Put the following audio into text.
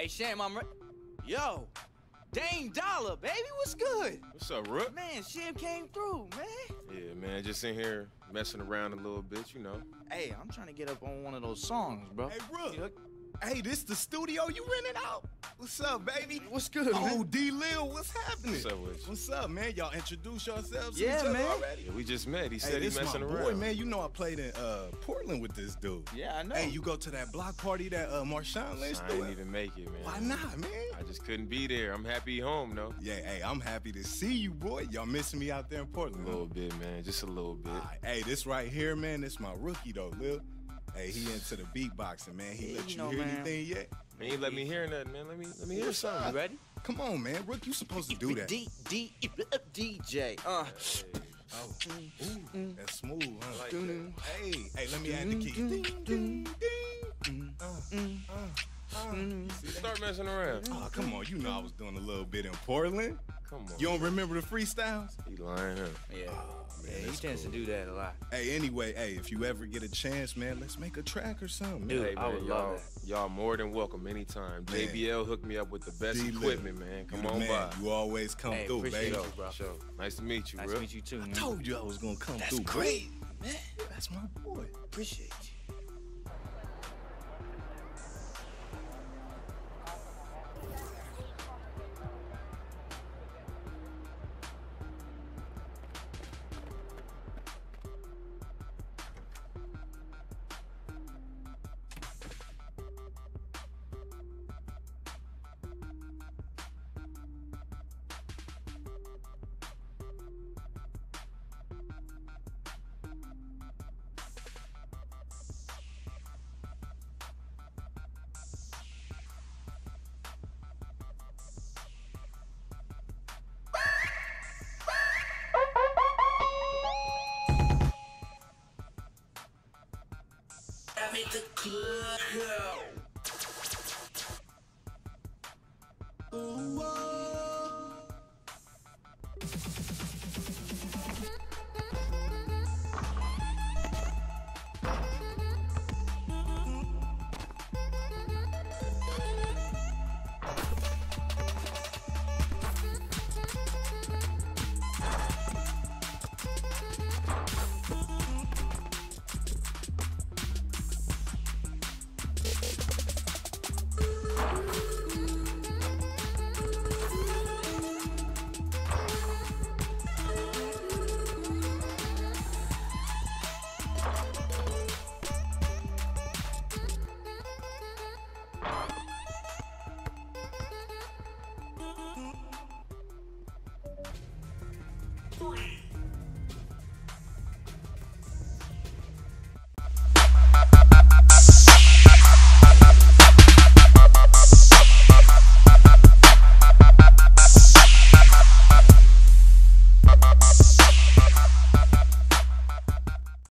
Hey, Sham, Yo, Dame Dollar, baby, what's good? What's up, Rook? Man, Sham came through, man. Yeah, man, just in here messing around a little bit, you know. Hey, I'm trying to get up on one of those songs, bro. Hey, Rook. Hey, this the studio you rented out? What's up, baby? What's good, man? Oh, D-Lil, what's happening? What's up with you? What's up, man? Y'all introduce yourselves to Yeah, each other man. already? Yeah, we just met. He said this he messing my around. boy, man. You know I played in Portland with this dude. Yeah, I know. Hey, you go to that block party that Marshawn Lynch I threw didn't at? even make it, man. Why not, man? I just couldn't be there. I'm happy home, though. Yeah, hey, I'm happy to see you, boy. Y'all missing me out there in A Portland? little bit, man. Just a little bit. Hey, this right here, man, this my rookie, though, Lil. Hey, he into the beatboxing, man. He let you hear anything yet? Man, you let me hear nothing, man. Let me hear something. You ready? Come on, man. Rook, you supposed to do that. DJ. Oh, that's smooth, huh? Hey, let me add the key. Ding, ding, ding. Start messing around. Oh, come on. You know I was doing a little bit in Portland. Come on. You don't remember the freestyles? He lying, huh? Yeah. Man, He that's tends cool. to do that a lot. Hey, anyway, hey, if you ever get a chance, man, let's make a track or something. Dude, Hey, I man, would love y'all more than welcome anytime. Man. JBL hooked me up with the best D-Lil, equipment, man. Come you the on man. by. You always come Hey, through, appreciate baby. you, bro. Sure. Nice to meet you, Nice bro. to meet you, too, man. I told you I was gonna come That's through. great, man. That's my boy. Appreciate you. I'm at the club. Ooh,